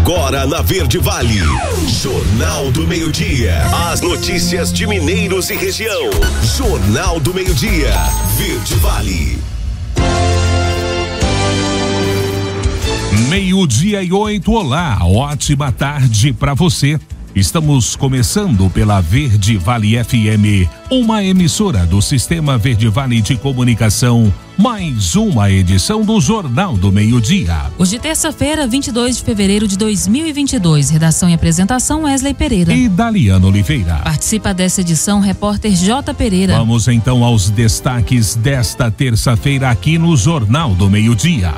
Agora na Verde Vale, Jornal do Meio-Dia. As notícias de Mineiros e região. Jornal do Meio-Dia, Verde Vale. 12:08. Olá, ótima tarde para você. Estamos começando pela Verde Vale FM, uma emissora do Sistema Verde Vale de Comunicação, mais uma edição do Jornal do Meio-Dia. Hoje, terça-feira, 22 de fevereiro de 2022. Redação e apresentação, Wesley Pereira e Daliana Oliveira. Participa dessa edição repórter J. Pereira. Vamos então aos destaques desta terça-feira aqui no Jornal do Meio-Dia.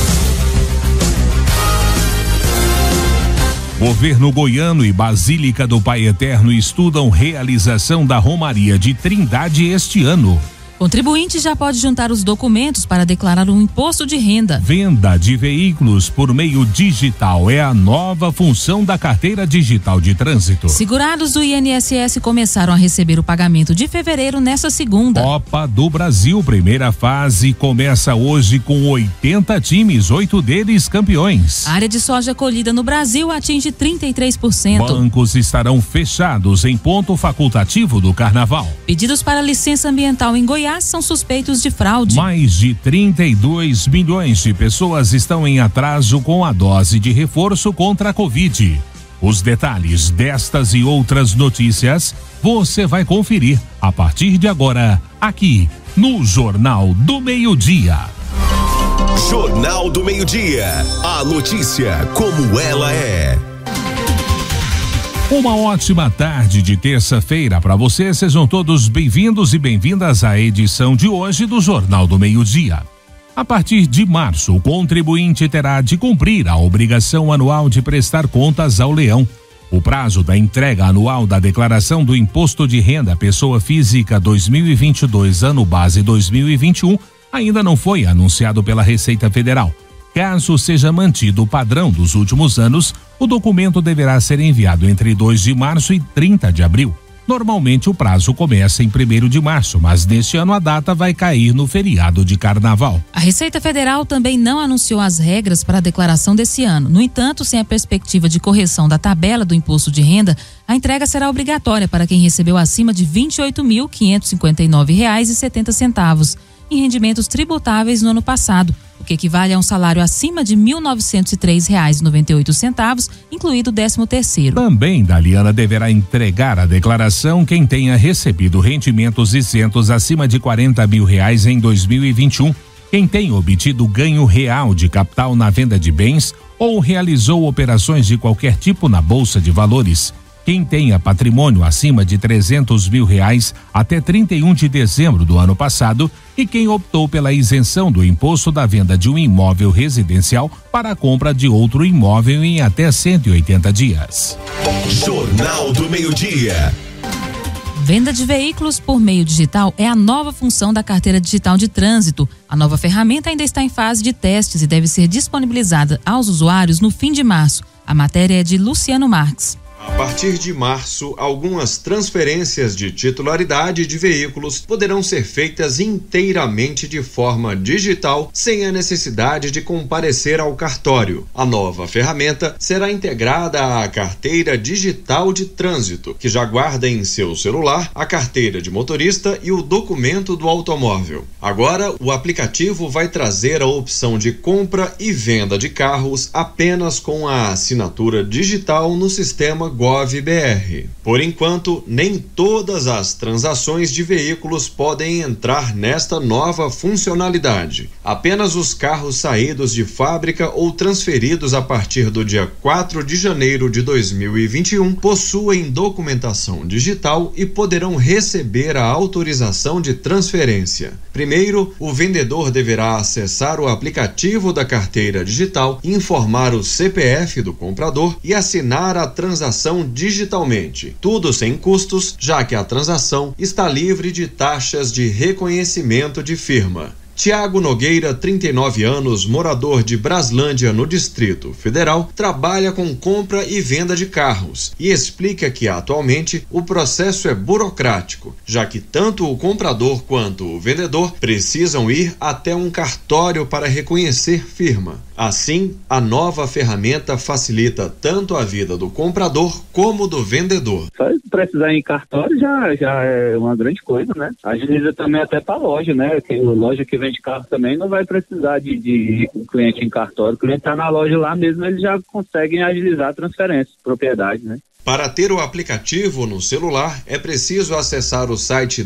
Governo goiano e Basílica do Pai Eterno estudam realização da Romaria de Trindade este ano. Contribuinte já pode juntar os documentos para declarar um imposto de renda. Venda de veículos por meio digital é a nova função da carteira digital de trânsito. Segurados do INSS começaram a receber o pagamento de fevereiro nesta segunda. Copa do Brasil, primeira fase, começa hoje com 80 times, 8 deles campeões. A área de soja colhida no Brasil atinge 33%. Bancos estarão fechados em ponto facultativo do Carnaval. Pedidos para licença ambiental em Goiás são suspeitos de fraude. Mais de 32 milhões de pessoas estão em atraso com a dose de reforço contra a Covid. Os detalhes destas e outras notícias você vai conferir a partir de agora, aqui no Jornal do Meio-Dia. Jornal do Meio-Dia. A notícia como ela é. Uma ótima tarde de terça-feira para você. Sejam todos bem-vindos e bem-vindas à edição de hoje do Jornal do Meio-Dia. A partir de março, o contribuinte terá de cumprir a obrigação anual de prestar contas ao Leão. O prazo da entrega anual da declaração do Imposto de Renda Pessoa Física 2022, ano base 2021, ainda não foi anunciado pela Receita Federal. Caso seja mantido o padrão dos últimos anos, o documento deverá ser enviado entre 2 de março e 30 de abril. Normalmente o prazo começa em 1º de março, mas neste ano a data vai cair no feriado de Carnaval. A Receita Federal também não anunciou as regras para a declaração desse ano. No entanto, sem a perspectiva de correção da tabela do imposto de renda, a entrega será obrigatória para quem recebeu acima de R$ 28.559,70 em rendimentos tributáveis no ano passado, o que equivale a um salário acima de R$ 1.903,98, incluído o 13º. Também, Daliana, deverá entregar a declaração quem tenha recebido rendimentos isentos acima de R$ 40 mil em 2021, quem tenha obtido ganho real de capital na venda de bens ou realizou operações de qualquer tipo na Bolsa de Valores, quem tenha patrimônio acima de R$ 300 mil até 31 de dezembro do ano passado e quem optou pela isenção do imposto da venda de um imóvel residencial para a compra de outro imóvel em até 180 dias. Jornal do Meio-Dia. Venda de veículos por meio digital é a nova função da carteira digital de trânsito. A nova ferramenta ainda está em fase de testes e deve ser disponibilizada aos usuários no fim de março. A matéria é de Luciano Marques. A partir de março, algumas transferências de titularidade de veículos poderão ser feitas inteiramente de forma digital, sem a necessidade de comparecer ao cartório. A nova ferramenta será integrada à carteira digital de trânsito, que já guarda em seu celular a carteira de motorista e o documento do automóvel. Agora, o aplicativo vai trazer a opção de compra e venda de carros apenas com a assinatura digital no sistema GovBR. Por enquanto, nem todas as transações de veículos podem entrar nesta nova funcionalidade. Apenas os carros saídos de fábrica ou transferidos a partir do dia 4 de janeiro de 2021 possuem documentação digital e poderão receber a autorização de transferência. Primeiro, o vendedor deverá acessar o aplicativo da carteira digital, informar o CPF do comprador e assinar a transação digitalmente. Tudo sem custos, já que a transação está livre de taxas de reconhecimento de firma. Tiago Nogueira, 39 anos, morador de Braslândia, no Distrito Federal, trabalha com compra e venda de carros e explica que atualmente o processo é burocrático, já que tanto o comprador quanto o vendedor precisam ir até um cartório para reconhecer firma. Assim, a nova ferramenta facilita tanto a vida do comprador como do vendedor. Só precisar ir em cartório já é uma grande coisa, né? Agiliza também até para a loja, né? Que a loja que vende carro também não vai precisar de ir com o cliente em cartório. O cliente está na loja lá mesmo, eles já conseguem agilizar a transferência de propriedade, né? Para ter o aplicativo no celular, é preciso acessar o site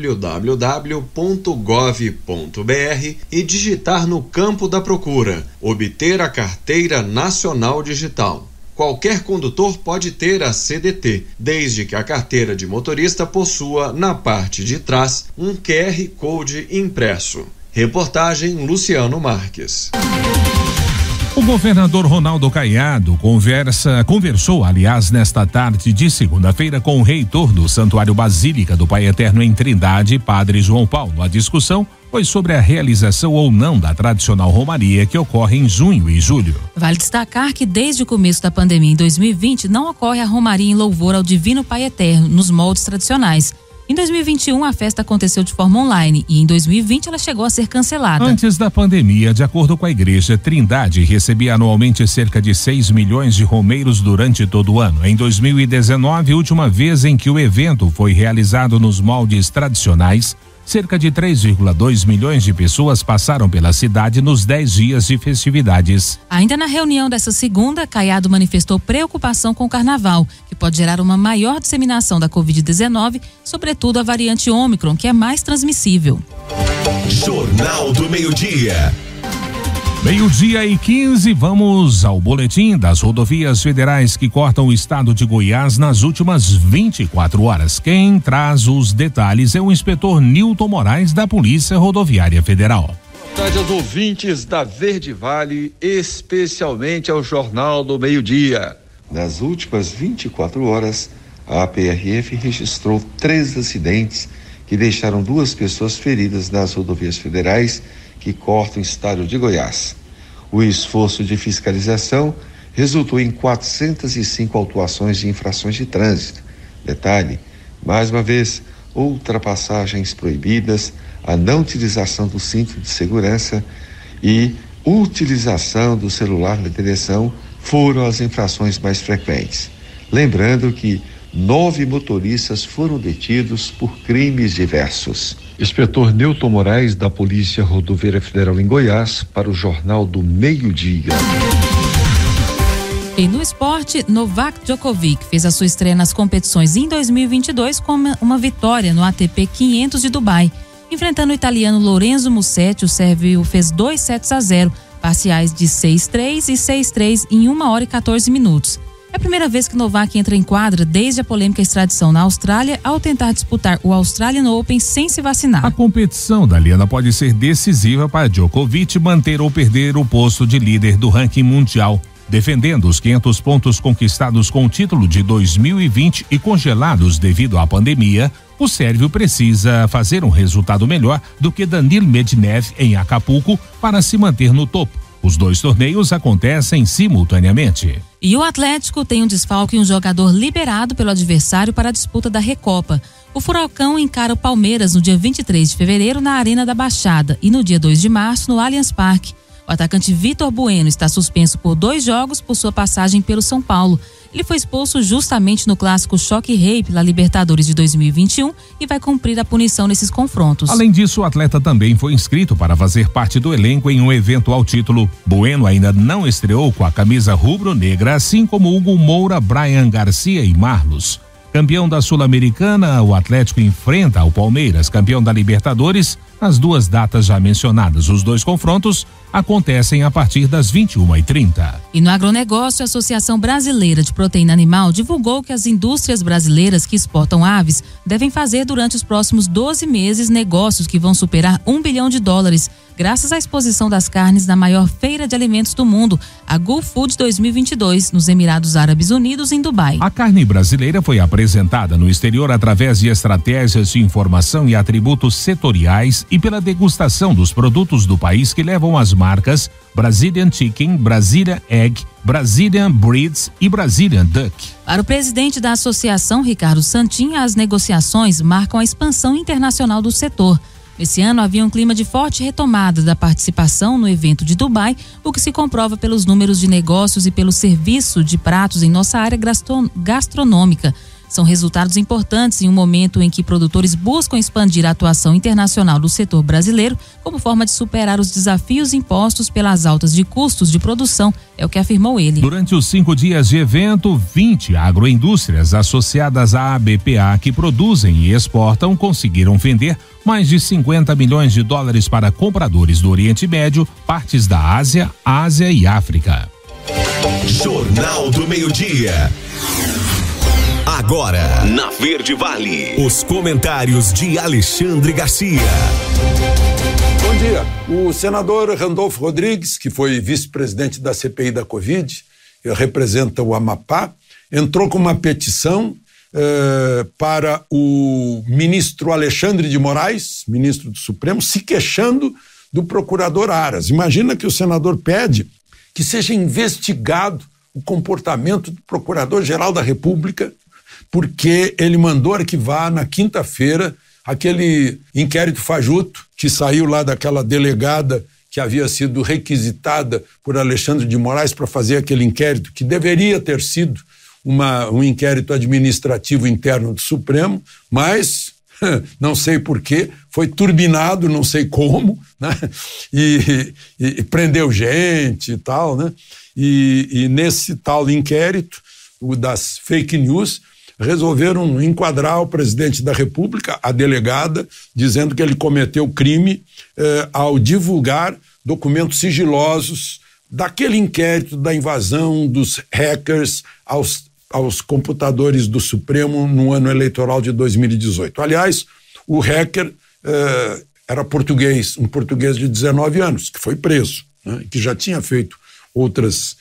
www.gov.br e digitar no campo da procura, obter a Carteira Nacional Digital. Qualquer condutor pode ter a CDT, desde que a carteira de motorista possua, na parte de trás, um QR Code impresso. Reportagem Luciano Marques. O governador Ronaldo Caiado conversou, nesta tarde de segunda-feira com o reitor do Santuário Basílica do Pai Eterno em Trindade, Padre João Paulo. A discussão foi sobre a realização ou não da tradicional romaria que ocorre em junho e julho. Vale destacar que desde o começo da pandemia em 2020 não ocorre a romaria em louvor ao Divino Pai Eterno nos moldes tradicionais. Em 2021, a festa aconteceu de forma online e em 2020 ela chegou a ser cancelada. Antes da pandemia, de acordo com a igreja, Trindade recebia anualmente cerca de 6 milhões de romeiros durante todo o ano. Em 2019, última vez em que o evento foi realizado nos moldes tradicionais, cerca de 3,2 milhões de pessoas passaram pela cidade nos 10 dias de festividades. Ainda na reunião dessa segunda, Caiado manifestou preocupação com o carnaval, que pode gerar uma maior disseminação da Covid-19, sobretudo a variante Ômicron, que é mais transmissível. Jornal do Meio-Dia. 12:15, vamos ao boletim das rodovias federais que cortam o estado de Goiás nas últimas 24 horas. Quem traz os detalhes é o inspetor Nilton Moraes, da Polícia Rodoviária Federal. Boa tarde aos ouvintes da Verde Vale, especialmente ao Jornal do Meio-Dia. Nas últimas 24 horas, a PRF registrou 3 acidentes que deixaram 2 pessoas feridas nas rodovias federais que cortam o estado de Goiás. O esforço de fiscalização resultou em 405 autuações de infrações de trânsito. Detalhe, mais uma vez, ultrapassagens proibidas, a não utilização do cinto de segurança e utilização do celular na direção foram as infrações mais frequentes. Lembrando que 9 motoristas foram detidos por crimes diversos. Inspetor Nilton Moraes, da Polícia Rodoviária Federal em Goiás, para o Jornal do Meio-Dia. E no esporte, Novak Djokovic fez a sua estreia nas competições em 2022 com uma vitória no ATP 500 de Dubai. Enfrentando o italiano Lorenzo Musetti, o sérvio fez 2-0, parciais de 6-3 e 6-3 em 1 hora e 14 minutos. É a primeira vez que Novak entra em quadra desde a polêmica extradição na Austrália ao tentar disputar o Australian Open sem se vacinar. A competição da Liana pode ser decisiva para Djokovic manter ou perder o posto de líder do ranking mundial. Defendendo os 500 pontos conquistados com o título de 2020 e congelados devido à pandemia, o sérvio precisa fazer um resultado melhor do que Danil Medvedev em Acapulco para se manter no topo. Os 2 torneios acontecem simultaneamente. E o Atlético tem um desfalque e um jogador liberado pelo adversário para a disputa da Recopa. O Furacão encara o Palmeiras no dia 23 de fevereiro na Arena da Baixada e no dia 2 de março no Allianz Parque. O atacante Vitor Bueno está suspenso por 2 jogos por sua passagem pelo São Paulo. Ele foi expulso justamente no clássico Choque Rei pela Libertadores de 2021 e vai cumprir a punição nesses confrontos. Além disso, o atleta também foi inscrito para fazer parte do elenco em um eventual título. Bueno ainda não estreou com a camisa rubro-negra, assim como Hugo Moura, Brian Garcia e Marlos. Campeão da Sul-Americana, o Atlético enfrenta o Palmeiras, campeão da Libertadores, nas 2 datas já mencionadas. Os 2 confrontos acontecem a partir das 21h30. E no agronegócio, a Associação Brasileira de Proteína Animal divulgou que as indústrias brasileiras que exportam aves devem fazer durante os próximos 12 meses negócios que vão superar $1 bilhão, graças à exposição das carnes na maior feira de alimentos do mundo, a GulFood 2022, nos Emirados Árabes Unidos, em Dubai. A carne brasileira foi apresentada no exterior através de estratégias de informação e atributos setoriais e pela degustação dos produtos do país que levam as marcas Brazilian Chicken, Brazilian Egg, Brazilian Breeds e Brazilian Duck. Para o presidente da associação, Ricardo Santin, as negociações marcam a expansão internacional do setor. Esse ano havia um clima de forte retomada da participação no evento de Dubai, o que se comprova pelos números de negócios e pelo serviço de pratos em nossa área gastronômica. São resultados importantes em um momento em que produtores buscam expandir a atuação internacional do setor brasileiro como forma de superar os desafios impostos pelas altas de custos de produção, é o que afirmou ele. Durante os 5 dias de evento, 20 agroindústrias associadas à ABPA que produzem e exportam conseguiram vender mais de 50 milhões de dólares para compradores do Oriente Médio, partes da Ásia e África. Jornal do Meio-Dia. Agora, na Verde Vale, os comentários de Alexandre Garcia. Bom dia. O senador Randolfo Rodrigues, que foi vice-presidente da CPI da Covid, representa o Amapá, entrou com uma petição para o ministro Alexandre de Moraes, ministro do Supremo, se queixando do procurador Aras. Imagina que o senador pede que seja investigado o comportamento do procurador-geral da República, porque ele mandou arquivar na quinta-feira aquele inquérito fajuto que saiu lá daquela delegada que havia sido requisitada por Alexandre de Moraes para fazer aquele inquérito, que deveria ter sido um inquérito administrativo interno do Supremo, mas não sei porquê, foi turbinado, não sei como, né? E prendeu gente e tal, né? E nesse tal inquérito, o das fake news, resolveram enquadrar o presidente da República, a delegada, dizendo que ele cometeu crime ao divulgar documentos sigilosos daquele inquérito da invasão dos hackers aos computadores do Supremo no ano eleitoral de 2018. Aliás, o hacker era português, um português de 19 anos, que foi preso, né, que já tinha feito outras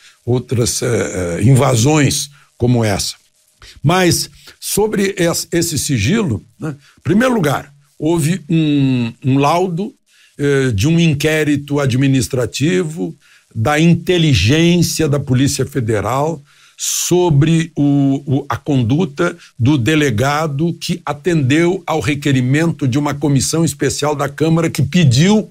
invasões como essa. Mas, sobre esse sigilo, né, em primeiro lugar, houve um laudo de um inquérito administrativo da inteligência da Polícia Federal sobre a conduta do delegado que atendeu ao requerimento de uma comissão especial da Câmara que pediu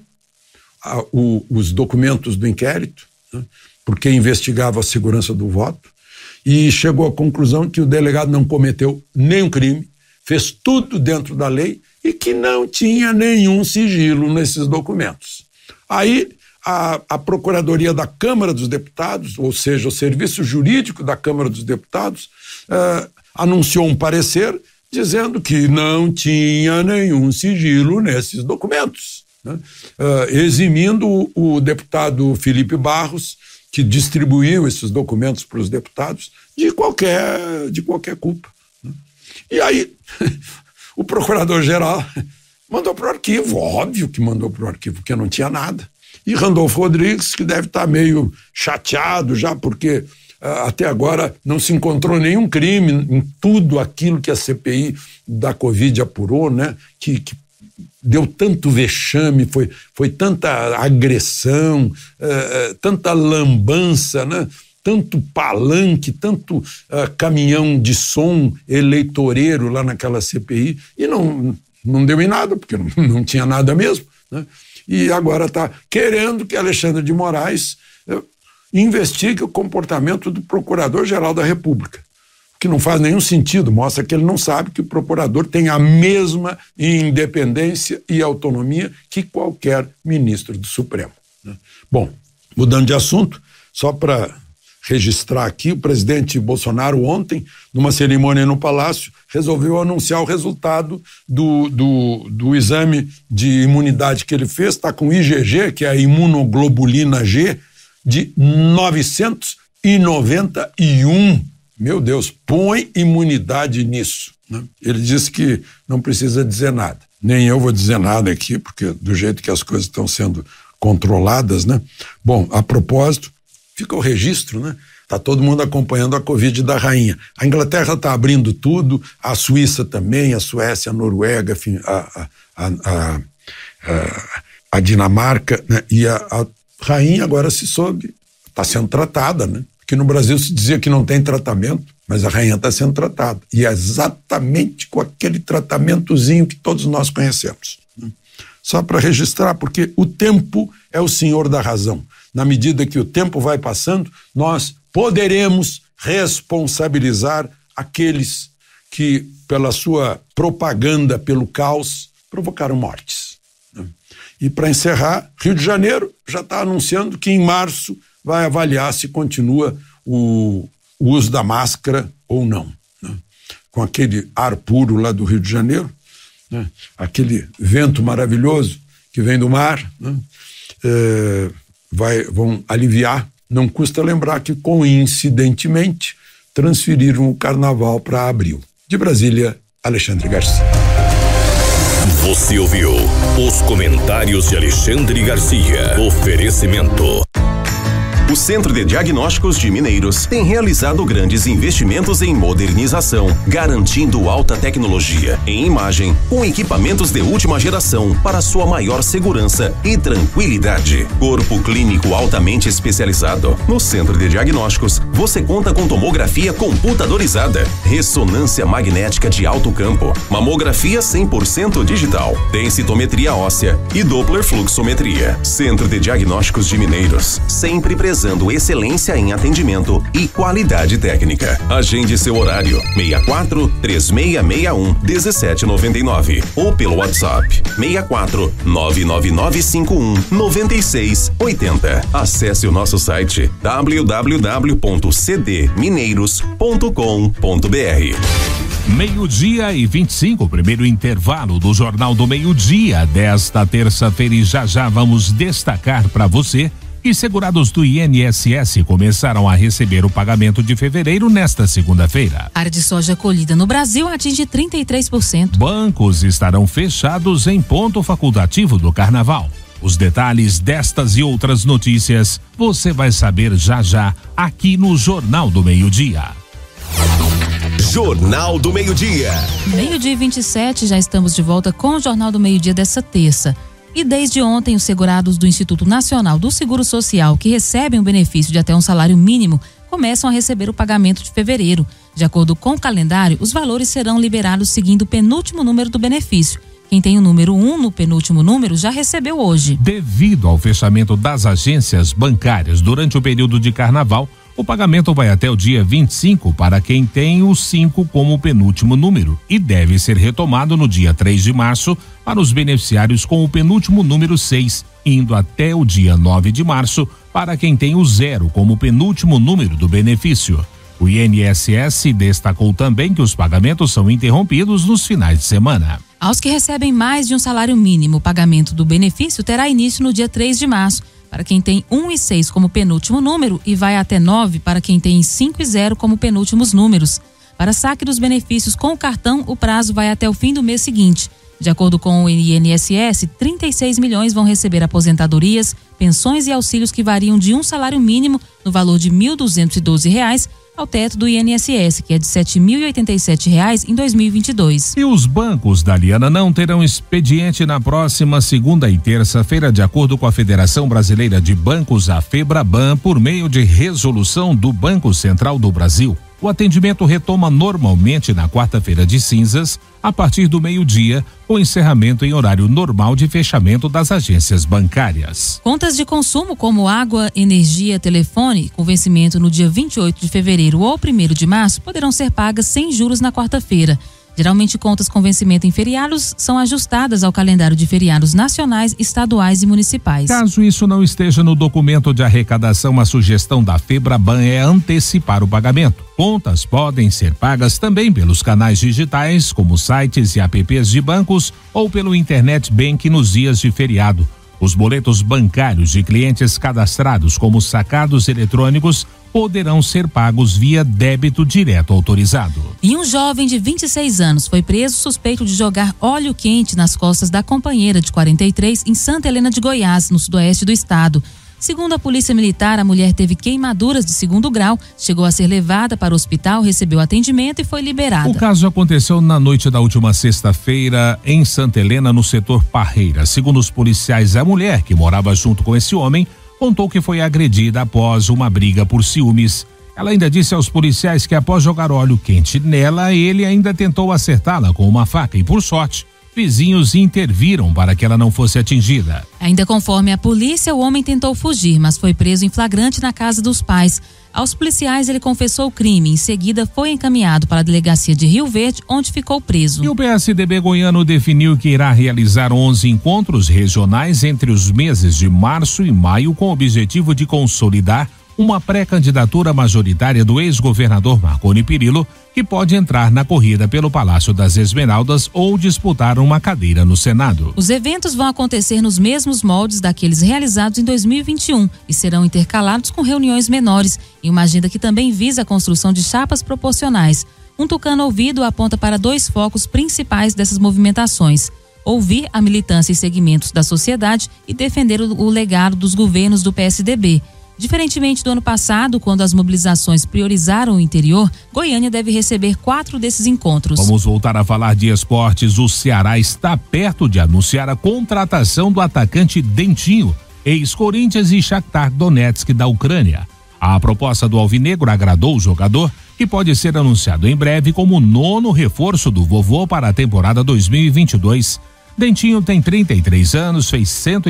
os documentos do inquérito, né, porque investigava a segurança do voto, e chegou à conclusão que o delegado não cometeu nenhum crime, fez tudo dentro da lei e que não tinha nenhum sigilo nesses documentos. Aí a Procuradoria da Câmara dos Deputados, ou seja, o Serviço Jurídico da Câmara dos Deputados, anunciou um parecer dizendo que não tinha nenhum sigilo nesses documentos, né? Eximindo o deputado Felipe Barros, que distribuiu esses documentos para os deputados, de qualquer culpa, né? E aí, o procurador-geral mandou para o arquivo, óbvio que mandou para o arquivo, porque não tinha nada. E Randolfo Rodrigues, que deve estar meio chateado já, porque até agora não se encontrou nenhum crime em tudo aquilo que a CPI da Covid apurou, né? Que deu tanto vexame, foi tanta agressão, tanta lambança, né? Tanto palanque, tanto caminhão de som eleitoreiro lá naquela CPI, e não deu em nada, porque não tinha nada mesmo, né? E agora está querendo que Alexandre de Moraes investigue o comportamento do Procurador-Geral da República, que não faz nenhum sentido, mostra que ele não sabe que o procurador tem a mesma independência e autonomia que qualquer ministro do Supremo, né? Bom, mudando de assunto, só para registrar aqui, o presidente Bolsonaro ontem, numa cerimônia no Palácio, resolveu anunciar o resultado do exame de imunidade que ele fez, está com IgG, que é a imunoglobulina G, de 991. Meu Deus, põe imunidade nisso, né? Ele disse que não precisa dizer nada. Nem eu vou dizer nada aqui, porque do jeito que as coisas estão sendo controladas, né? Bom, a propósito, fica o registro, né? Está todo mundo acompanhando a Covid da rainha. A Inglaterra está abrindo tudo, a Suíça também, a Suécia, a Noruega, enfim, a Dinamarca, né? E a rainha agora se soube, está sendo tratada, né? Que no Brasil se dizia que não tem tratamento, mas a rainha está sendo tratada. E é exatamente com aquele tratamentozinho que todos nós conhecemos, né? só para registrar, porque o tempo é o senhor da razão. Na medida que o tempo vai passando, nós poderemos responsabilizar aqueles que, pela sua propaganda, pelo caos, provocaram mortes. E para encerrar, Rio de Janeiro já está anunciando que em março vai avaliar se continua o uso da máscara ou não. Com aquele ar puro lá do Rio de Janeiro, aquele vento maravilhoso que vem do mar, vão aliviar. Não custa lembrar que, coincidentemente, transferiram o carnaval para abril. De Brasília, Alexandre Garcia. Você ouviu os comentários de Alexandre Garcia. Oferecimento. O Centro de Diagnósticos de Mineiros tem realizado grandes investimentos em modernização, garantindo alta tecnologia em imagem, com equipamentos de última geração para sua maior segurança e tranquilidade. Corpo clínico altamente especializado. No Centro de Diagnósticos, você conta com tomografia computadorizada, ressonância magnética de alto campo, mamografia 100% digital, densitometria óssea e Doppler fluxometria. Centro de Diagnósticos de Mineiros, sempre presente. Excelência em atendimento e qualidade técnica. Agende seu horário 64-3661-1799 ou pelo WhatsApp 64-99951-9680. Acesse o nosso site www.cdmineiros.com.br. 12:25, primeiro intervalo do Jornal do Meio-Dia desta terça-feira, e já vamos destacar para você que segurados do INSS começaram a receber o pagamento de fevereiro nesta segunda-feira. A área de soja colhida no Brasil atinge 33%. Bancos estarão fechados em ponto facultativo do Carnaval. Os detalhes destas e outras notícias você vai saber já aqui no Jornal do Meio-Dia. Jornal do Meio-Dia. 12:27, já estamos de volta com o Jornal do Meio-Dia dessa terça. E desde ontem, os segurados do Instituto Nacional do Seguro Social, que recebem o benefício de até um salário mínimo, começam a receber o pagamento de fevereiro. De acordo com o calendário, os valores serão liberados seguindo o penúltimo número do benefício. Quem tem o número 1 no penúltimo número já recebeu hoje. Devido ao fechamento das agências bancárias durante o período de carnaval, o pagamento vai até o dia 25 para quem tem o 5 como penúltimo número e deve ser retomado no dia 3 de março para os beneficiários com o penúltimo número 6, indo até o dia 9 de março para quem tem o 0 como penúltimo número do benefício. O INSS destacou também que os pagamentos são interrompidos nos finais de semana. Aos que recebem mais de um salário mínimo, o pagamento do benefício terá início no dia 3 de março. Para quem tem 1 e 6 como penúltimo número e vai até 9 para quem tem 5 e 0 como penúltimos números. Para saque dos benefícios com o cartão, o prazo vai até o fim do mês seguinte. De acordo com o INSS, 36 milhões vão receber aposentadorias, pensões e auxílios que variam de um salário mínimo no valor de R$ 1.212 ao teto do INSS, que é de R$ 7.087 em 2022. E os bancos, Daliana, não terão expediente na próxima segunda e terça-feira, de acordo com a Federação Brasileira de Bancos, a FEBRABAN, por meio de resolução do Banco Central do Brasil. O atendimento retoma normalmente na quarta-feira de cinzas, a partir do meio-dia, o encerramento em horário normal de fechamento das agências bancárias. Contas de consumo como água, energia, telefone, com vencimento no dia 28 de fevereiro ou 1º de março, poderão ser pagas sem juros na quarta-feira. Geralmente, contas com vencimento em feriados são ajustadas ao calendário de feriados nacionais, estaduais e municipais. Caso isso não esteja no documento de arrecadação, a sugestão da FEBRABAN é antecipar o pagamento. Contas podem ser pagas também pelos canais digitais, como sites e apps de bancos, ou pelo Internet Bank nos dias de feriado. Os boletos bancários de clientes cadastrados como sacados eletrônicos poderão ser pagos via débito direto autorizado. E um jovem de 26 anos foi preso suspeito de jogar óleo quente nas costas da companheira de 43 em Santa Helena de Goiás, no sudoeste do estado. Segundo a Polícia Militar, a mulher teve queimaduras de 2º grau, chegou a ser levada para o hospital, recebeu atendimento e foi liberada. O caso aconteceu na noite da última sexta-feira em Santa Helena, no setor Parreira. Segundo os policiais, a mulher, que morava junto com esse homem, contou que foi agredida após uma briga por ciúmes. Ela ainda disse aos policiais que após jogar óleo quente nela, ele ainda tentou acertá-la com uma faca e, por sorte, Vizinhos interviram para que ela não fosse atingida. Ainda conforme a polícia, o homem tentou fugir, mas foi preso em flagrante na casa dos pais. Aos policiais, ele confessou o crime. Em seguida, foi encaminhado para a delegacia de Rio Verde, onde ficou preso. E o PSDB goiano definiu que irá realizar 11 encontros regionais entre os meses de março e maio, com o objetivo de consolidar uma pré-candidatura majoritária do ex-governador Marconi Perillo, que pode entrar na corrida pelo Palácio das Esmeraldas ou disputar uma cadeira no Senado. Os eventos vão acontecer nos mesmos moldes daqueles realizados em 2021 e serão intercalados com reuniões menores, em uma agenda que também visa a construção de chapas proporcionais. Um tucano ouvido aponta para 2 focos principais dessas movimentações: ouvir a militância e segmentos da sociedade e defender o legado dos governos do PSDB. Diferentemente do ano passado, quando as mobilizações priorizaram o interior, Goiânia deve receber 4 desses encontros. Vamos voltar a falar de esportes. O Ceará está perto de anunciar a contratação do atacante Dentinho, ex-Corinthians e Shakhtar Donetsk da Ucrânia. A proposta do alvinegro agradou o jogador, que pode ser anunciado em breve como o 9º reforço do vovô para a temporada 2022. Dentinho tem 33 anos, fez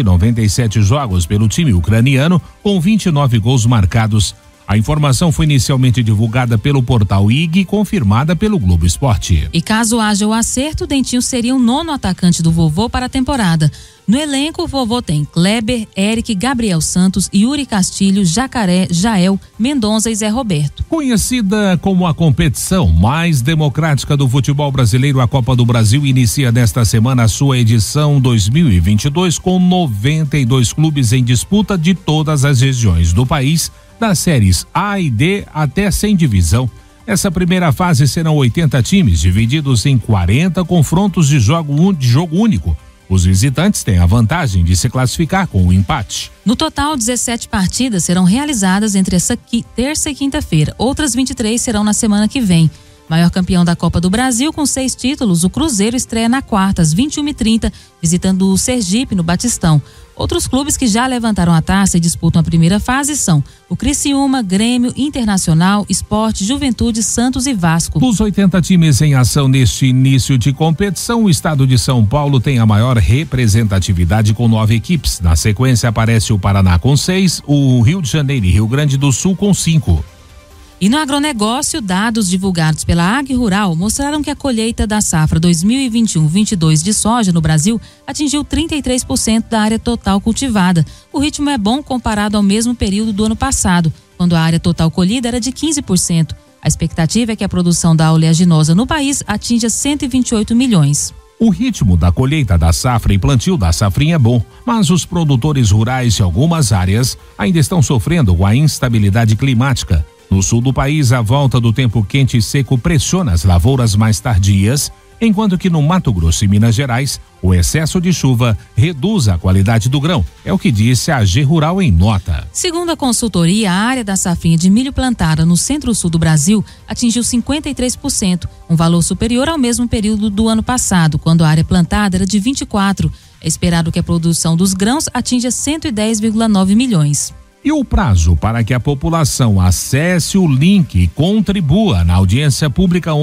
197 jogos pelo time ucraniano, com 29 gols marcados. A informação foi inicialmente divulgada pelo portal IG e confirmada pelo Globo Esporte. E caso haja o acerto, Dentinho seria o 9º atacante do vovô para a temporada. No elenco, o vovô tem Kleber, Eric, Gabriel Santos, Yuri Castilho, Jacaré, Jael, Mendonça e Zé Roberto. Conhecida como a competição mais democrática do futebol brasileiro, a Copa do Brasil inicia nesta semana a sua edição 2022 com 92 clubes em disputa de todas as regiões do país, das séries A e D até sem divisão. Essa primeira fase serão 80 times divididos em 40 confrontos de jogo único. Os visitantes têm a vantagem de se classificar com um empate. No total, 17 partidas serão realizadas entre essa terça e quinta-feira. Outras 23 serão na semana que vem. Maior campeão da Copa do Brasil com 6 títulos, o Cruzeiro estreia na quarta, às 21h30, visitando o Sergipe, no Batistão. Outros clubes que já levantaram a taça e disputam a primeira fase são o Criciúma, Grêmio, Internacional, Sport, Juventude, Santos e Vasco. Dos 80 times em ação neste início de competição, o estado de São Paulo tem a maior representatividade com 9 equipes. Na sequência aparece o Paraná com 6, o Rio de Janeiro e Rio Grande do Sul com 5. E no agronegócio, dados divulgados pela AgRural mostraram que a colheita da safra 2021-22 de soja no Brasil atingiu 33% da área total cultivada. O ritmo é bom comparado ao mesmo período do ano passado, quando a área total colhida era de 15%. A expectativa é que a produção da oleaginosa no país atinja 128 milhões. O ritmo da colheita da safra e plantio da safrinha é bom, mas os produtores rurais de algumas áreas ainda estão sofrendo com a instabilidade climática. No sul do país, a volta do tempo quente e seco pressiona as lavouras mais tardias, enquanto que no Mato Grosso e Minas Gerais, o excesso de chuva reduz a qualidade do grão, é o que disse a AgRural em nota. Segundo a consultoria, a área da safrinha de milho plantada no centro-sul do Brasil atingiu 53%, um valor superior ao mesmo período do ano passado, quando a área plantada era de 24%. É esperado que a produção dos grãos atinja 110,9 milhões. E o prazo para que a população acesse o link e contribua na audiência pública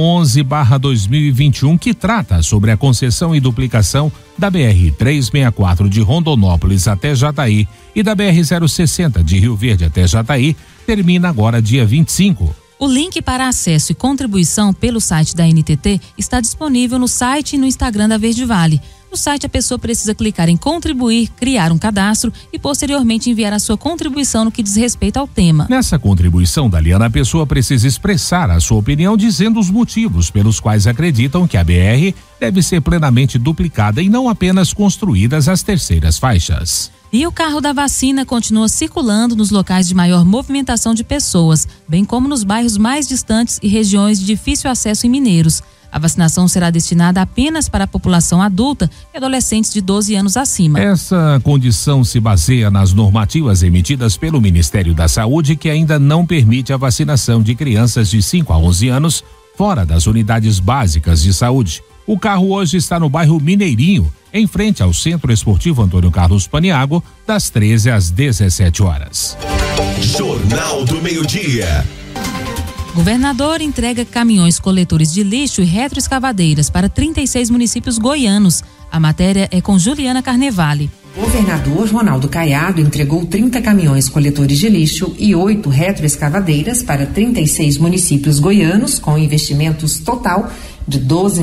11/2021, que trata sobre a concessão e duplicação da BR-364 de Rondonópolis até Jataí e da BR-060 de Rio Verde até Jataí, termina agora dia 25. O link para acesso e contribuição pelo site da NTT está disponível no site e no Instagram da Verde Vale. No site, a pessoa precisa clicar em contribuir, criar um cadastro e posteriormente enviar a sua contribuição no que diz respeito ao tema. Nessa contribuição, Daliana, a pessoa precisa expressar a sua opinião dizendo os motivos pelos quais acreditam que a BR deve ser plenamente duplicada e não apenas construídas as terceiras faixas. E o carro da vacina continua circulando nos locais de maior movimentação de pessoas, bem como nos bairros mais distantes e regiões de difícil acesso em Mineiros. A vacinação será destinada apenas para a população adulta e adolescentes de 12 anos acima. Essa condição se baseia nas normativas emitidas pelo Ministério da Saúde, que ainda não permite a vacinação de crianças de 5 a 11 anos fora das unidades básicas de saúde. O carro hoje está no bairro Mineirinho, em frente ao Centro Esportivo Antônio Carlos Paniago, das 13 às 17 horas. Jornal do Meio-Dia. Governador entrega caminhões coletores de lixo e retroescavadeiras para 36 municípios goianos. A matéria é com Juliana Carnevale. O governador Ronaldo Caiado entregou 30 caminhões coletores de lixo e 8 retroescavadeiras para 36 municípios goianos, com investimentos total de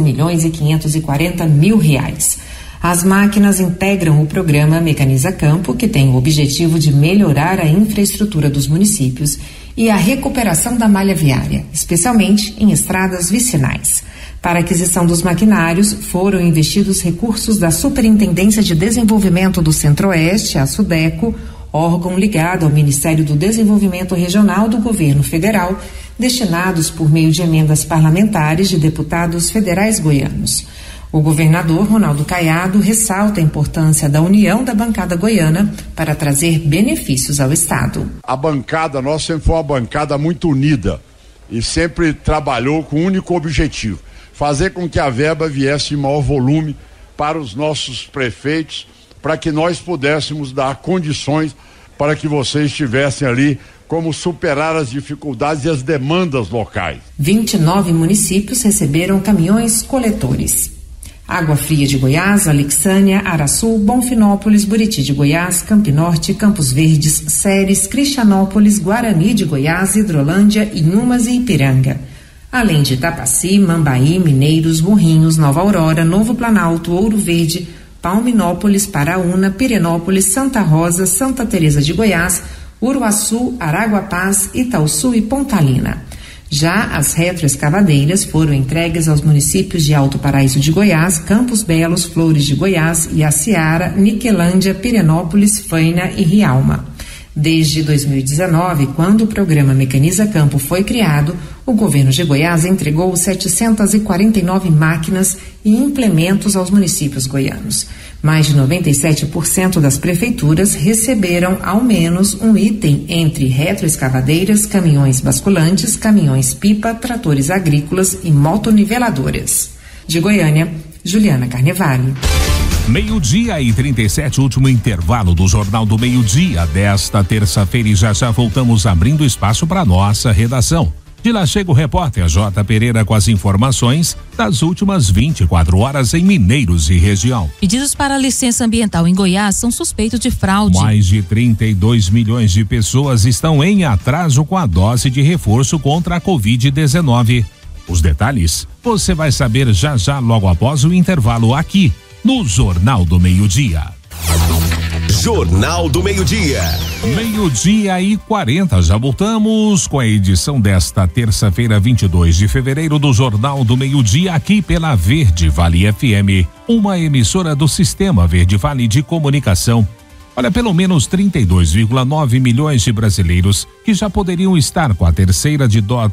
R$12.540.000. As máquinas integram o programa Mecaniza Campo, que tem o objetivo de melhorar a infraestrutura dos municípios e a recuperação da malha viária, especialmente em estradas vicinais. Para a aquisição dos maquinários, foram investidos recursos da Superintendência de Desenvolvimento do Centro-Oeste, a SUDECO, órgão ligado ao Ministério do Desenvolvimento Regional do Governo Federal, destinados por meio de emendas parlamentares de deputados federais goianos. O governador Ronaldo Caiado ressalta a importância da união da bancada goiana para trazer benefícios ao Estado. A bancada nossa sempre foi uma bancada muito unida e sempre trabalhou com um único objetivo: fazer com que a verba viesse em maior volume para os nossos prefeitos, para que nós pudéssemos dar condições para que vocês estivessem ali como superar as dificuldades e as demandas locais. 29 municípios receberam caminhões coletores. Água Fria de Goiás, Alexânia, Araçu, Bonfinópolis, Buriti de Goiás, Campinorte, Campos Verdes, Ceres, Cristianópolis, Guarani de Goiás, Hidrolândia, Inhumas e Ipiranga. Além de Tapaci, Mambaí, Mineiros, Morrinhos, Nova Aurora, Novo Planalto, Ouro Verde, Palminópolis, Paraúna, Pirenópolis, Santa Rosa, Santa Teresa de Goiás, Uruaçu, Araguapaz, Itaúsu e Pontalina. Já as retroescavadeiras foram entregues aos municípios de Alto Paraíso de Goiás, Campos Belos, Flores de Goiás, Iaciara, Niquelândia, Pirenópolis, Faina e Rialma. Desde 2019, quando o programa Mecaniza Campo foi criado, o governo de Goiás entregou 749 máquinas e implementos aos municípios goianos. Mais de 97% das prefeituras receberam ao menos um item entre retroescavadeiras, caminhões basculantes, caminhões-pipa, tratores agrícolas e motoniveladoras. De Goiânia, Juliana Carnevale. 12:37, último intervalo do Jornal do Meio-Dia desta terça-feira, e já voltamos abrindo espaço para nossa redação. De lá chega o repórter J. Pereira com as informações das últimas 24 horas em Mineiros e região. Pedidos para licença ambiental em Goiás são suspeitos de fraude. Mais de 32 milhões de pessoas estão em atraso com a dose de reforço contra a Covid-19. Os detalhes você vai saber já logo após o intervalo aqui no Jornal do Meio-Dia. Jornal do Meio-Dia. 12:40, já voltamos com a edição desta terça-feira, 22 de fevereiro do Jornal do Meio-Dia, aqui pela Verde Vale FM, uma emissora do Sistema Verde Vale de Comunicação. Olha, pelo menos 32,9 milhões de brasileiros que já poderiam estar com a terceira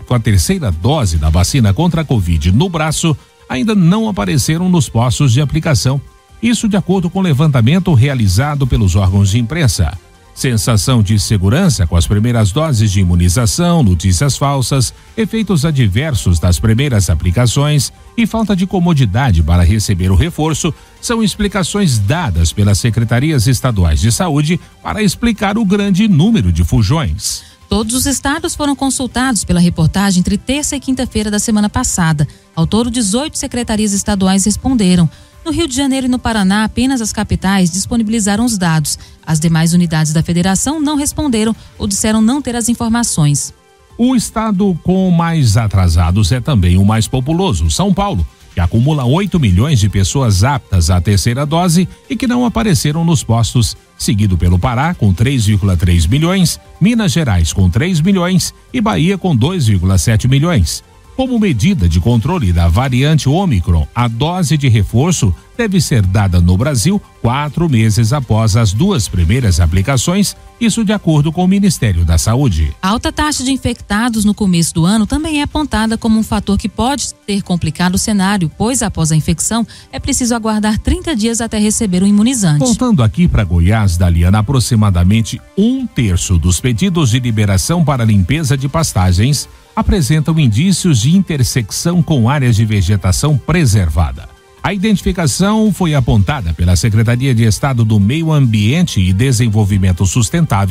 dose da vacina contra a Covid no braço ainda não apareceram nos postos de aplicação. Isso de acordo com o levantamento realizado pelos órgãos de imprensa. Sensação de segurança com as primeiras doses de imunização, notícias falsas, efeitos adversos das primeiras aplicações e falta de comodidade para receber o reforço são explicações dadas pelas secretarias estaduais de saúde para explicar o grande número de fujões. Todos os estados foram consultados pela reportagem entre terça e quinta-feira da semana passada. Ao todo, 18 secretarias estaduais responderam. No Rio de Janeiro e no Paraná, apenas as capitais disponibilizaram os dados. As demais unidades da federação não responderam ou disseram não ter as informações. O estado com mais atrasados é também o mais populoso, São Paulo, que acumula 8 milhões de pessoas aptas à terceira dose e que não apareceram nos postos, seguido pelo Pará com 3,3 milhões, Minas Gerais com 3 milhões e Bahia com 2,7 milhões. Como medida de controle da variante Ômicron, a dose de reforço deve ser dada no Brasil 4 meses após as 2 primeiras aplicações, isso de acordo com o Ministério da Saúde. A alta taxa de infectados no começo do ano também é apontada como um fator que pode ter complicado o cenário, pois após a infecção é preciso aguardar 30 dias até receber o imunizante. Voltando aqui para Goiás, Daliana, aproximadamente 1/3 dos pedidos de liberação para limpeza de pastagens apresentam indícios de intersecção com áreas de vegetação preservada. A identificação foi apontada pela Secretaria de Estado do Meio Ambiente e Desenvolvimento Sustentável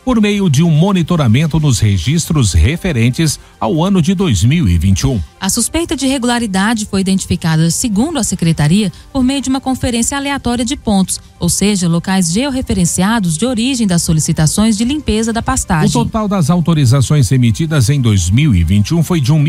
por meio de um monitoramento nos registros referentes ao ano de 2021. A suspeita de irregularidade foi identificada, segundo a Secretaria, por meio de uma conferência aleatória de pontos, ou seja, locais georreferenciados de origem das solicitações de limpeza da pastagem. O total das autorizações emitidas em 2021 foi de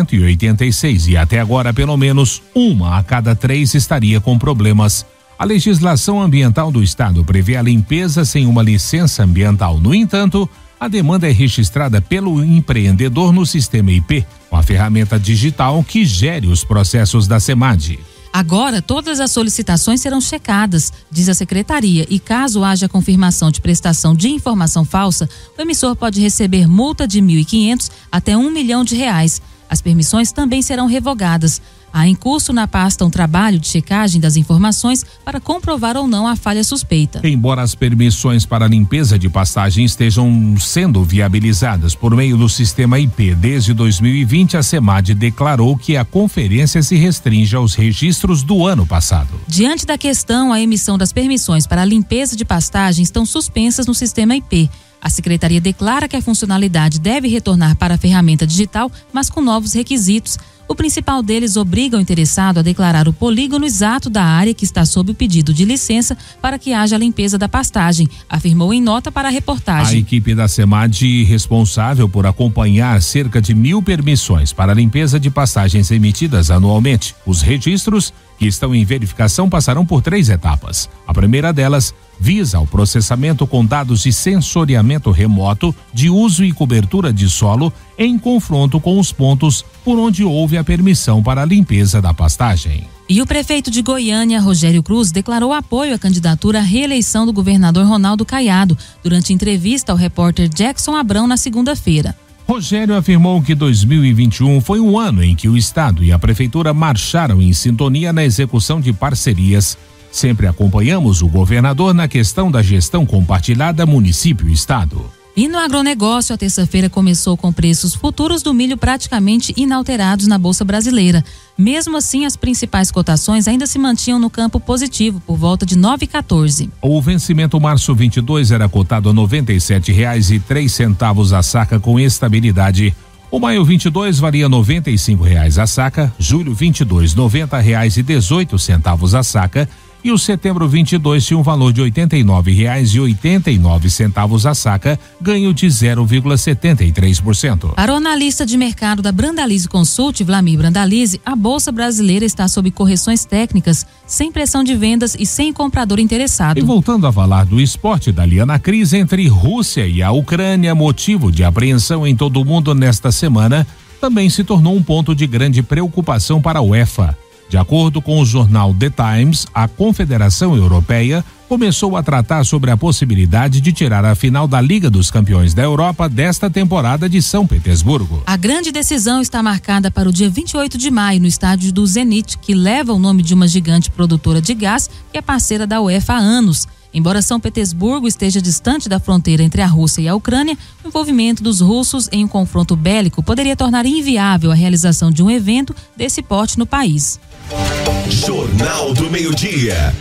1.186 e até agora pelo menos uma a cada 3 estaria com problemas. A legislação ambiental do estado prevê a limpeza sem uma licença ambiental. No entanto, a demanda é registrada pelo empreendedor no sistema IP, uma ferramenta digital que gere os processos da SEMAD. Agora, todas as solicitações serão checadas, diz a Secretaria, e caso haja confirmação de prestação de informação falsa, o emissor pode receber multa de R$ 1.500 até R$ 1 milhão. As permissões também serão revogadas. Há em curso na pasta um trabalho de checagem das informações para comprovar ou não a falha suspeita. Embora as permissões para limpeza de pastagem estejam sendo viabilizadas por meio do sistema IP desde 2020, a SEMAD declarou que a conferência se restringe aos registros do ano passado. Diante da questão, a emissão das permissões para a limpeza de pastagem estão suspensas no sistema IP. A Secretaria declara que a funcionalidade deve retornar para a ferramenta digital, mas com novos requisitos. O principal deles obriga o interessado a declarar o polígono exato da área que está sob o pedido de licença para que haja a limpeza da pastagem, afirmou em nota para a reportagem. A equipe da SEMAD, responsável por acompanhar cerca de 1.000 permissões para a limpeza de pastagens emitidas anualmente. Os registros que estão em verificação passarão por 3 etapas. A primeira delas visa o processamento com dados de sensoriamento remoto de uso e cobertura de solo em confronto com os pontos por onde houve a permissão para a limpeza da pastagem. E o prefeito de Goiânia, Rogério Cruz, declarou apoio à candidatura à reeleição do governador Ronaldo Caiado durante entrevista ao repórter Jackson Abrão na segunda-feira. Rogério afirmou que 2021 foi um ano em que o Estado e a Prefeitura marcharam em sintonia na execução de parcerias. Sempre acompanhamos o governador na questão da gestão compartilhada município-estado. E no agronegócio, a terça-feira começou com preços futuros do milho praticamente inalterados na Bolsa Brasileira. Mesmo assim, as principais cotações ainda se mantinham no campo positivo, por volta de 9,14. O vencimento março 22 era cotado a R$ 97,03 a saca com estabilidade. O maio 22 varia R$ 95 a saca, julho 22 R$ 90,18 a saca. E o setembro 22 tinha um valor de R$ 89,89 a saca, ganho de 0,73%. Para o analista de mercado da Brandalize Consult, Vlamir Brandalize, a Bolsa Brasileira está sob correções técnicas, sem pressão de vendas e sem comprador interessado. E voltando a falar do esporte, Daliana, a crise entre Rússia e a Ucrânia, motivo de apreensão em todo o mundo nesta semana, também se tornou um ponto de grande preocupação para a UEFA. De acordo com o jornal The Times, a Confederação Europeia começou a tratar sobre a possibilidade de tirar a final da Liga dos Campeões da Europa desta temporada de São Petersburgo. A grande decisão está marcada para o dia 28 de maio no estádio do Zenit, que leva o nome de uma gigante produtora de gás que é parceira da UEFA há anos. Embora São Petersburgo esteja distante da fronteira entre a Rússia e a Ucrânia, o envolvimento dos russos em um confronto bélico poderia tornar inviável a realização de um evento desse porte no país. Jornal do Meio-Dia.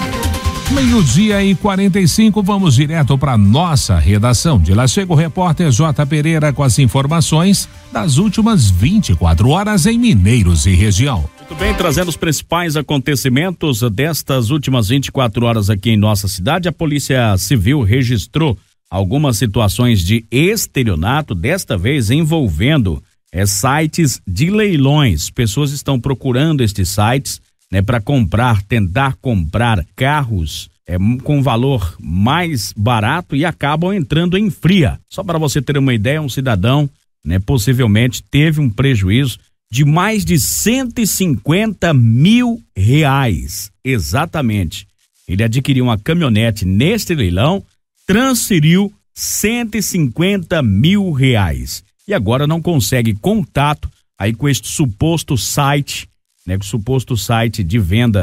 12:45, vamos direto para nossa redação. De lá chega o repórter J. Pereira com as informações das últimas 24 horas em Mineiros e região. Muito bem, trazendo os principais acontecimentos destas últimas 24 horas aqui em nossa cidade. A Polícia Civil registrou algumas situações de estelionato, desta vez envolvendo sites de leilões. Pessoas estão procurando estes sites, para tentar comprar carros com valor mais barato e acabam entrando em fria. Só para você ter uma ideia, um cidadão, possivelmente teve um prejuízo de mais de R$150 mil. Exatamente. Ele adquiriu uma caminhonete neste leilão, transferiu R$150 mil. E agora não consegue contato aí com este suposto site, suposto site de venda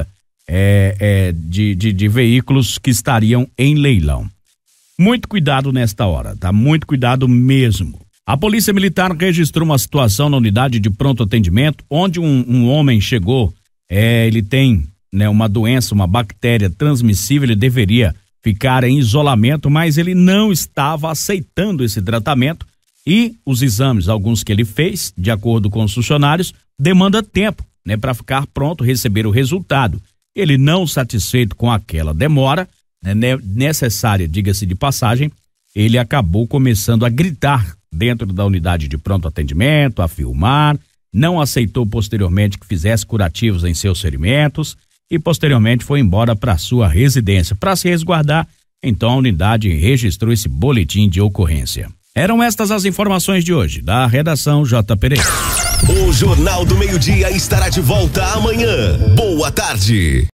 de veículos que estariam em leilão. Muito cuidado nesta hora, tá? Muito cuidado mesmo. A Polícia Militar registrou uma situação na unidade de pronto atendimento, onde um homem chegou, ele tem uma doença, uma bactéria transmissível, ele deveria ficar em isolamento, mas ele não estava aceitando esse tratamento e os exames, alguns que ele fez, de acordo com os funcionários, demanda tempo, né, para ficar pronto, receber o resultado. Ele não satisfeito com aquela demora, né, necessária, diga-se de passagem, ele acabou começando a gritar dentro da unidade de pronto atendimento, a filmar, não aceitou posteriormente que fizesse curativos em seus ferimentos e posteriormente foi embora para sua residência. Para se resguardar, então a unidade registrou esse boletim de ocorrência. Eram estas as informações de hoje, da redação J. Pereira. O Jornal do Meio-Dia estará de volta amanhã. Boa tarde.